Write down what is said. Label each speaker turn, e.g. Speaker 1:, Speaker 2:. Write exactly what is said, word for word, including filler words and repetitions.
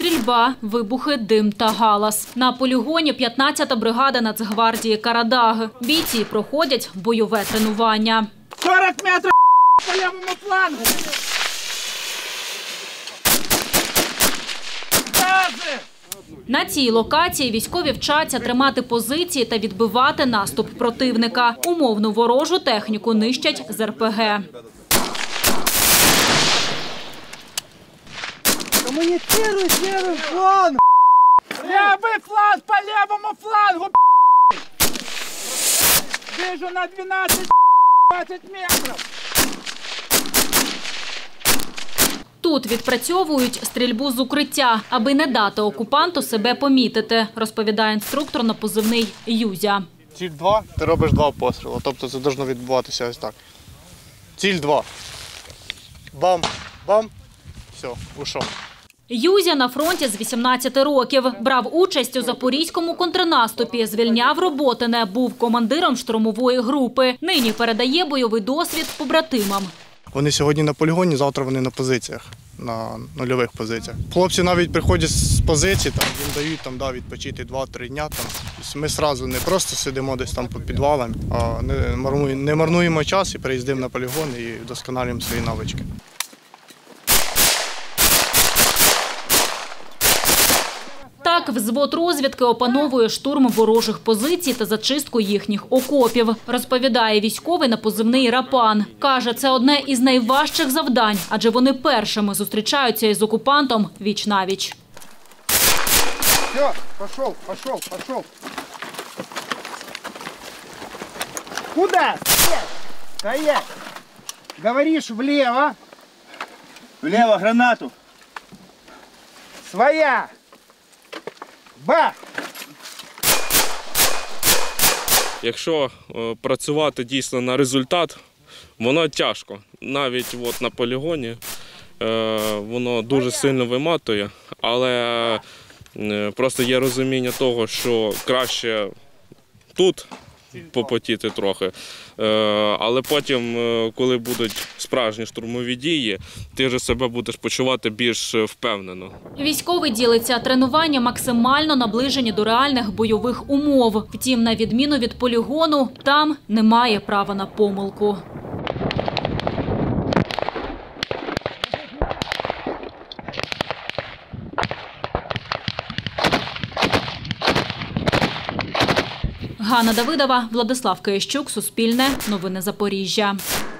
Speaker 1: Стрільба, вибухи, дим та галас. На полігоні п'ятнадцята бригада Нацгвардії «Карадаг». Бійці проходять бойове тренування.
Speaker 2: сорок метрів по лівому флангу!
Speaker 1: На цій локації військові вчаться тримати позиції та відбивати наступ противника. Умовну ворожу техніку нищать з ер пе ге.
Speaker 2: Коммуницируй с левым флангом! Левый фланг по левому флангу! Вижу на дванадцять-двадцять метрів!
Speaker 1: Тут відпрацьовують стрільбу з укриття, аби не дати окупанту себе помітити, розповідає інструктор на позивний Юзя.
Speaker 3: Ціль два, ти робиш два постріли, тобто це повинно відбуватися ось так. Ціль два. Бам, бам, все, ушов.
Speaker 1: Юзя на фронті з вісімнадцяти років. Брав участь у запорізькому контрнаступі, звільняв Роботине, був командиром штурмової групи. Нині передає бойовий досвід побратимам.
Speaker 3: Вони сьогодні на полігоні, завтра вони на позиціях, на нульових позиціях. Хлопці навіть приходять з позицій, там, їм дають там, да, відпочити два-три дня. Там. Ми одразу не просто сидимо десь там по підвалам, а не марнуємо, не марнуємо час і приїздимо на полігон і вдосконалюємо свої навички.
Speaker 1: Так, взвод розвідки опановує штурм ворожих позицій та зачистку їхніх окопів, розповідає військовий на позивний Рапан. Каже, це одне із найважчих завдань, адже вони першими зустрічаються із окупантом віч-навіч.
Speaker 2: Все, пошел, пошел, пошел. Куда? Стоять! Говоришь влево.
Speaker 4: Влево гранату.
Speaker 2: Своя. Бах!
Speaker 5: Якщо е, працювати дійсно на результат, воно тяжко. Навіть от на полігоні е, воно дуже сильно виматує, але е, просто є розуміння того, що краще тут попотіти трохи, е, але потім, е, коли будуть справжні штурмові дії, ти вже себе будеш почувати більш впевнено.
Speaker 1: Військовий ділиться, тренування максимально наближені до реальних бойових умов. Втім, на відміну від полігону, там немає права на помилку. Ганна Давидова, Владислав Киящук, Суспільне, Новини Запоріжжя.